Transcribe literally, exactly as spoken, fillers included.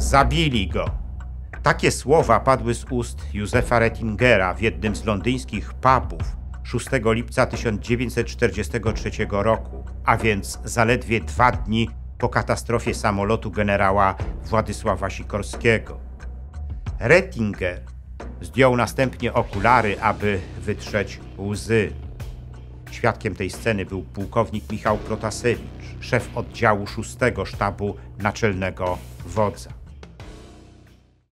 Zabili go. Takie słowa padły z ust Józefa Rettingera w jednym z londyńskich pubów szóstego lipca tysiąc dziewięćset czterdziestego trzeciego roku, a więc zaledwie dwa dni po katastrofie samolotu generała Władysława Sikorskiego. Rettinger zdjął następnie okulary, aby wytrzeć łzy. Świadkiem tej sceny był pułkownik Michał Protasewicz, szef oddziału szóstego Sztabu Naczelnego Wodza.